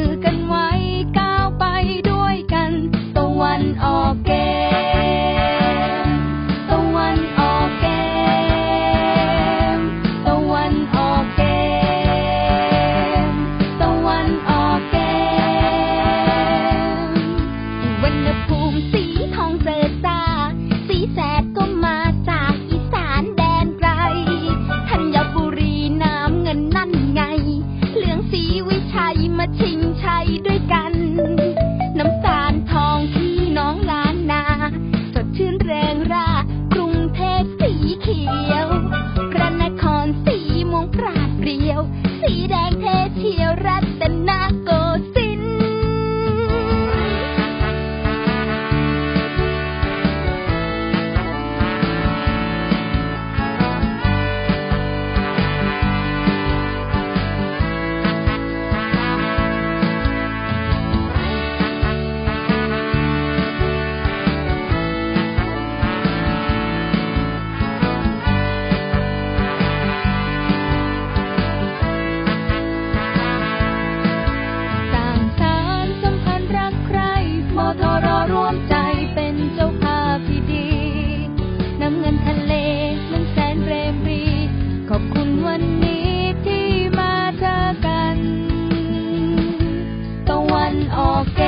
อกันไว้ก้าวไปด้วยกันตะวันออกเกมตะวันออกเกมตะวันออกเกมตะวันออกเกมวันณภูมิสีทองเจิดจ้าสีแสดก็มาจากอีสานแดนไกลธัญบุรีน้ำเงินนั่นไงเหลืองสีวิชัยมาชิงชัยด้วยกันน้ำตาลทองที่น้องล้านนาสดชื่นแรงร่ากรุงเทพสีเขียวพระนครสีม่วงปราดเปรียวสีแดงเทเชียวรัตนโกสินทร์ร่วมใจเป็นเจ้าภาพที่ดีน้ำเงินทะเลนั้นแสนเรมรีขอบคุณวันนี้ที่มาเจอกันตะวันออกเก